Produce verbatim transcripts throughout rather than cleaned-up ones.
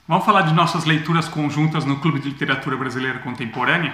Vamos falar de nossas leituras conjuntas no Clube de Literatura Brasileira Contemporânea?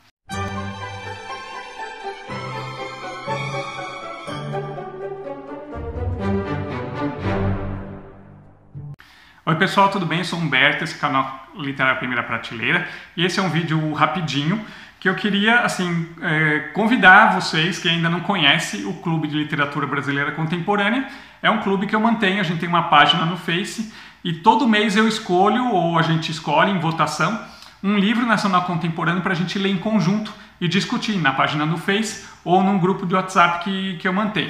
Oi pessoal, tudo bem? Eu sou o Humberto, esse canal Literário Primeira Prateleira, e esse é um vídeo rapidinho que eu queria assim, é, convidar vocês que ainda não conhecem o Clube de Literatura Brasileira Contemporânea. É um clube que eu mantenho, a gente tem uma página no Face e todo mês eu escolho, ou a gente escolhe em votação, um livro nacional contemporâneo para a gente ler em conjunto e discutir na página no Face ou num grupo de WhatsApp que, que eu mantenho.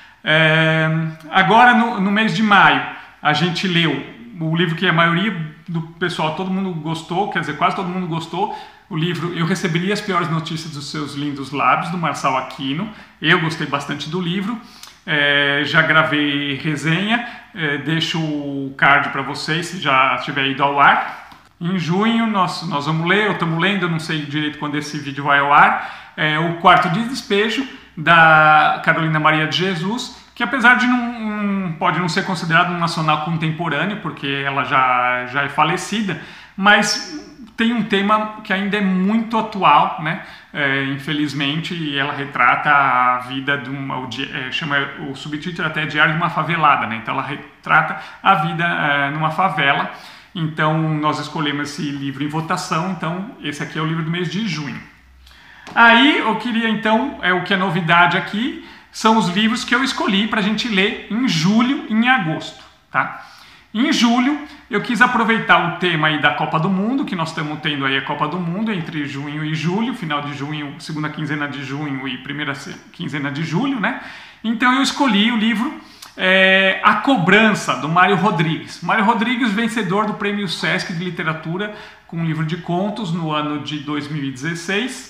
É, agora no, no mês de maio a gente leu o livro que a maioria do pessoal, todo mundo gostou, quer dizer, quase todo mundo gostou, o livro Eu Receberia as Piores Notícias dos Seus Lindos Lábios, do Marçal Aquino. Eu gostei bastante do livro, é, já gravei resenha, é, deixo o card para vocês se já tiver ido ao ar. Em junho nós, nós vamos ler, eu estamos lendo, eu não sei direito quando esse vídeo vai ao ar, é, O Quarto de Despejo, da Carolina Maria de Jesus, que apesar de não, não pode não ser considerado um nacional contemporâneo, porque ela já, já é falecida, mas tem um tema que ainda é muito atual, né? É, infelizmente, e ela retrata a vida de uma, o, é, chama o subtítulo até Diário de uma Favelada, né? Então ela retrata a vida é, numa favela. Então nós escolhemos esse livro em votação, então esse aqui é o livro do mês de junho. Aí eu queria então, é o que é novidade aqui, são os livros que eu escolhi para a gente ler em julho e em agosto, tá? Em julho, eu quis aproveitar o tema aí da Copa do Mundo, que nós estamos tendo aí a Copa do Mundo entre junho e julho, final de junho, segunda quinzena de junho e primeira quinzena de julho, né? Então eu escolhi o livro é, A Cobrança, do Mário Rodrigues. Mário Rodrigues, vencedor do Prêmio Sesc de Literatura, com um livro de contos no ano de dois mil e dezesseis.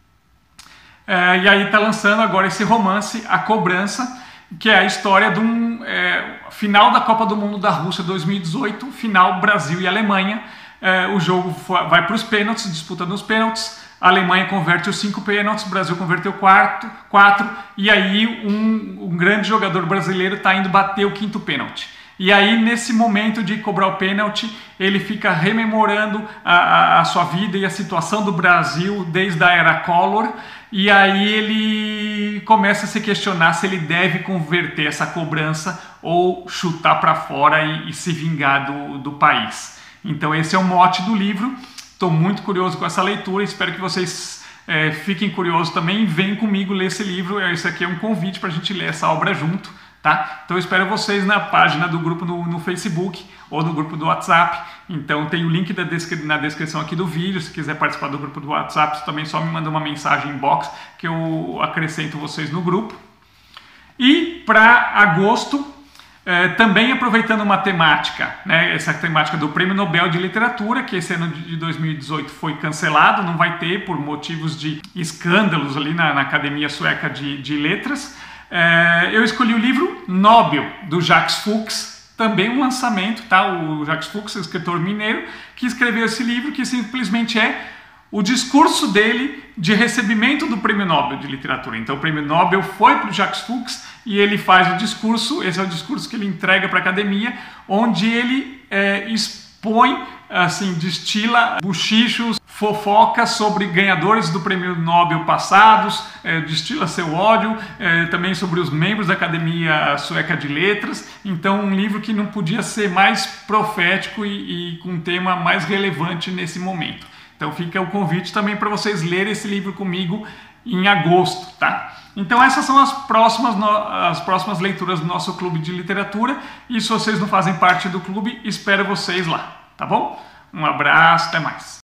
É, e aí está lançando agora esse romance, A Cobrança, que é a história de um é, final da Copa do Mundo da Rússia dois mil e dezoito, final Brasil e Alemanha. É, o jogo vai para os pênaltis, disputa nos pênaltis, a Alemanha converte os cinco pênaltis, o Brasil converteu quatro, quatro e aí um, um grande jogador brasileiro está indo bater o quinto pênalti. E aí, nesse momento de cobrar o pênalti, ele fica rememorando a, a, a sua vida e a situação do Brasil desde a era Collor. E aí ele começa a se questionar se ele deve converter essa cobrança ou chutar para fora e, e se vingar do, do país. Então esse é o mote do livro. Estou muito curioso com essa leitura, espero que vocês é, fiquem curiosos também e venham comigo ler esse livro. Esse aqui é um convite para a gente ler essa obra junto. Tá? Então eu espero vocês na página do grupo no, no Facebook ou no grupo do WhatsApp. Então tem o link da descri na descrição aqui do vídeo. Se quiser participar do grupo do WhatsApp, você também só me manda uma mensagem inbox que eu acrescento vocês no grupo. E para agosto, eh, também aproveitando uma temática, né, essa temática do Prêmio Nobel de Literatura, que esse ano de dois mil e dezoito foi cancelado, não vai ter por motivos de escândalos ali na, na Academia Sueca de, de Letras. É, eu escolhi o livro Nobel, do Jacques Fuchs, também um lançamento, tá? O Jacques Fuchs, escritor mineiro, que escreveu esse livro, que simplesmente é o discurso dele de recebimento do Prêmio Nobel de Literatura. Então o Prêmio Nobel foi para o Jacques Fuchs e ele faz o discurso, esse é o discurso que ele entrega para a academia, onde ele é, expõe, assim, destila bochichos, fofocas sobre ganhadores do Prêmio Nobel passados, é, destila seu ódio, é, também sobre os membros da Academia Sueca de Letras. Então um livro que não podia ser mais profético e, e com um tema mais relevante nesse momento. Então fica o convite também para vocês lerem esse livro comigo em agosto, tá? Então essas são as próximas, as próximas leituras do nosso clube de literatura, e se vocês não fazem parte do clube, espero vocês lá, tá bom? Um abraço, até mais!